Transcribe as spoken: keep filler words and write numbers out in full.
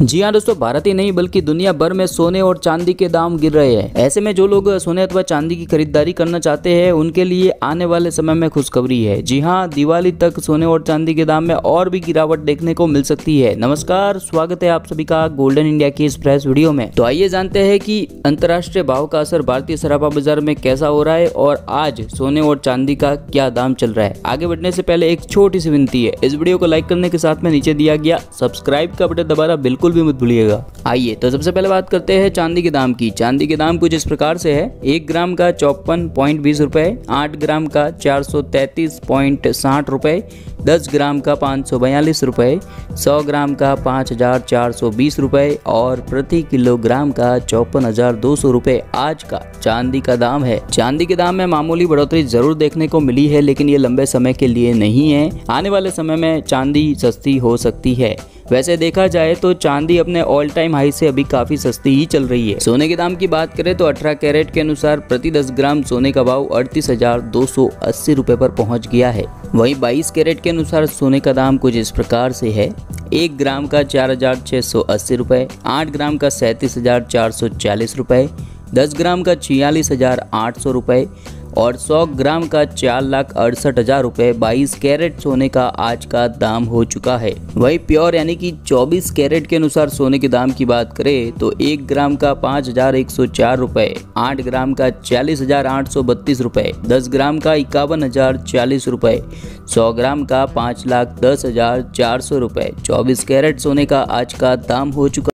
जी हाँ दोस्तों, भारत ही नहीं बल्कि दुनिया भर में सोने और चांदी के दाम गिर रहे हैं। ऐसे में जो लोग सोने अथवा चांदी की खरीदारी करना चाहते हैं उनके लिए आने वाले समय में खुशखबरी है। जी हाँ, दिवाली तक सोने और चांदी के दाम में और भी गिरावट देखने को मिल सकती है। नमस्कार, स्वागत है आप सभी का गोल्डन इंडिया की इस फ्रेश वीडियो में। तो आइए जानते हैं कि अंतर्राष्ट्रीय भाव का असर भारतीय सराफा बाजार में कैसा हो रहा है और आज सोने और चांदी का क्या दाम चल रहा है। आगे बढ़ने से पहले एक छोटी सी विनती है, इस वीडियो को लाइक करने के साथ में नीचे दिया गया सब्सक्राइब का बटन दबाना बिल्कुल भी मत भूलिएगा। आइए तो सबसे पहले बात करते हैं चांदी के दाम की। चांदी के दाम कुछ इस प्रकार से है। एक ग्राम का चौपन पॉइंट बीस रुपए, आठ ग्राम का चार सौ तैतीस पॉइंट साठ रुपए, दस ग्राम का पाँच सौ बयालीस रुपए, सौ ग्राम का पाँच हजार चार सौ बीस रुपए और प्रति किलोग्राम का चौपन हजार दो सौ रुपए आज का चांदी का दाम है। चांदी के दाम में मामूली बढ़ोतरी जरूर देखने को मिली है, लेकिन ये लंबे समय के लिए नहीं है। आने वाले समय में चांदी सस्ती हो सकती है। वैसे देखा जाए तो चांदी अपने ऑल टाइम हाई से अभी काफी सस्ती ही चल रही है। सोने के दाम की बात करें तो अठारह कैरेट के अनुसार प्रति दस ग्राम सोने का भाव अड़तीस हजार दो सौ अस्सी रुपए पर पहुंच गया है। वहीं बाईस कैरेट के अनुसार सोने का दाम कुछ इस प्रकार से है। एक ग्राम का चार हजार छह सौ अस्सी रुपए, आठ ग्राम का सैंतीस हजार चार सौ चालीस रुपए, दस ग्राम का छियालीस हजार आठ सौ रुपए और सौ ग्राम का चार लाख अड़सठ हजार रुपए बाईस कैरेट सोने का आज का दाम हो चुका है। वही प्योर यानी कि चौबीस कैरेट के अनुसार सोने के दाम की बात करें तो एक ग्राम का पाँच हजार एक सौ चार रुपए, आठ ग्राम का चालीस हजार आठ सौ बत्तीस रुपए, दस ग्राम का इक्यावन हजार चालीस रुपए, सौ ग्राम का पाँच लाख दस हजार चार सौ रुपए चौबीस कैरेट सोने का आज का दाम हो चुका